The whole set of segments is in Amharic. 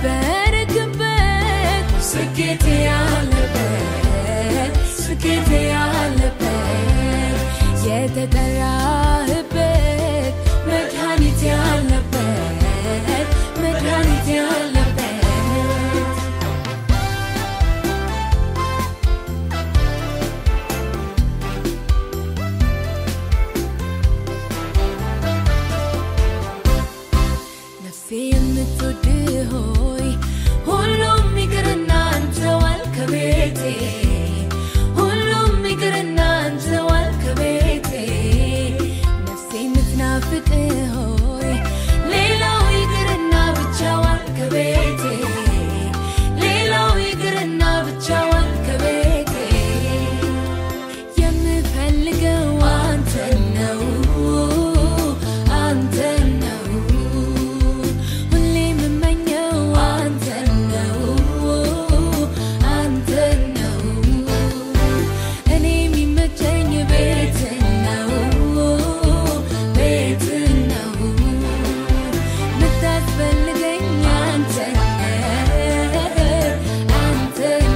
በረክበት ስኬት ያለበት ስኬት ያለበት የተጠራህበት መድኃኒት ያለበት መድኃኒት ያለበት ነፍሴ የምትወድህ ሆይ ሁሉም ይቅርና አንተ ዋል ከቤቴ ሁሉም ይቅርና አንተ ዋል ከቤቴ ነፍሴ የምትናፍቅህ ሆይ ሌላው ይቅርና ብቻ ዋል ከቤቴ ሌላው ይቅርና ብቻ ዋል ከቤቴ የምፈልገው አንተን ነው አንተን ነው ሁሌ የምመኘው አንተን ነው አንተን ነው እኔ የሚመቸኝ ቤትህ ነው ቤትህ ነው የምታስፈልገኝ አንተን አንተን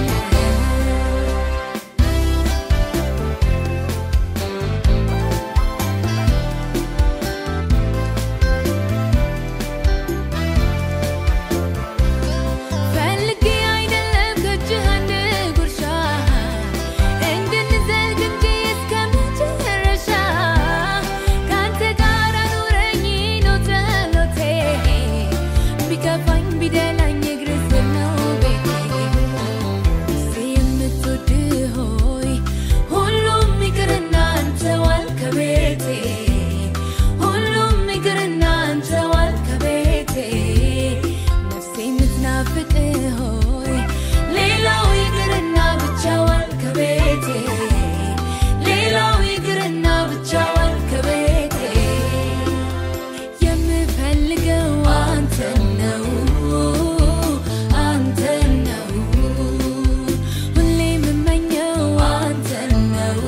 ፈልጌ አይደለም ከእጅህ አንድ ጉርሻ እንድንዘልቅ እንጂ እስከ መጨረሻ ካንተ ጋር አኑረኝ ነው ጸሎቴ ቢከፋኝ ቢደላኝ እግርህ ስር ነው ቤቴ ነፍሴ የምትወድህ ሆይ ሁሉም ይቅርና አንተ ዋል ከቤቴ ሁሉም ይቅርና አንተ ዋል ከቤቴ ነፍሴ የምትናፍቅህ ሆይ ሌላው ይቅርና ብቻ ዋል ከቤቴ ሌላው ይቅርና ብቻ ዋል ከቤቴ የምፈልገው አንተን ነው አንተን ነው ሁሌ የምመኘው አንተን ነው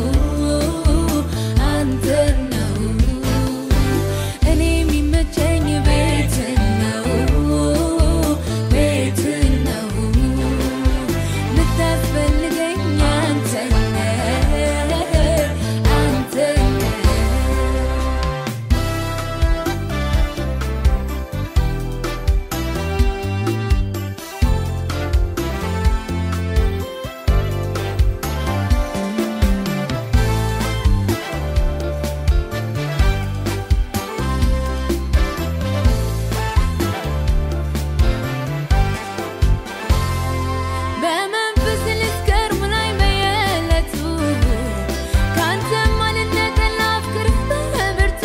አንተን ነው እኔ የሚመቸኝ ቤትህ ነው ቤትህ ነው የምታስፈልገኝ አንተን አንተን በመንፈስ ልስከር ሙላይ በየዕለቱ ካንተ ማንነትን ላፍቅርህ በብርቱ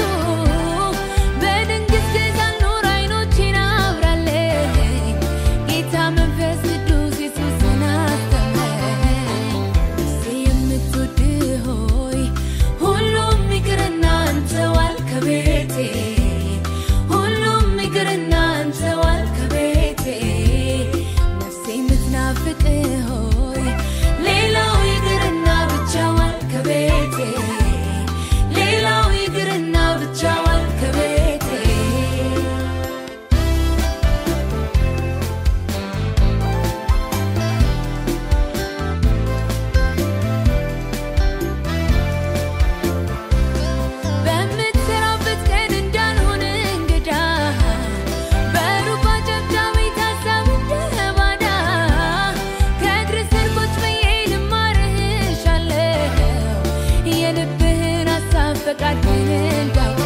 በድንግዝግዝ አልኖር አይኖቼን አብራለኝ ጌታ መንፈስ ቅዱስ ኢየሱስን አስተምረኝ ነፍሴ የምትወድህ ሆይ ሁሉም ይቅርና አንተ ዋል ከቤቴ ሁሉም ይቅርና አንተ ዋል ከቤቴ ነፍሴ የምትናፍቅህ ሆይ ሌላው ይቅርና ብቻ ዋል ከቤቴ ሌላው ይቅርና ብቻ ዋል ከቤቴ በምትሰራበት ቀን እንዳልሆን እንግዳ በሩቅ አጨብጫቢ ታሳብ እንደ ባዳ ከእግርህ ስር ቁጭ ብዬ ልማርህ እሻለሁ የልብህን ሀሳብ ፈቃድህን እንዳውቅ